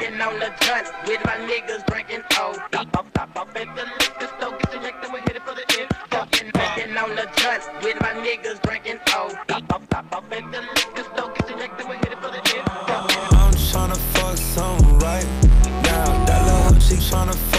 Fucking on the joint with my niggas drinking old. Stop off at the liquor store, get selected, we hit it for the end. Fucking on the joint with my niggas drinking old. Stop off at the liquor store, get selected, we hit it for the end. I'm tryna fuck something right now. That little hoe, she tryna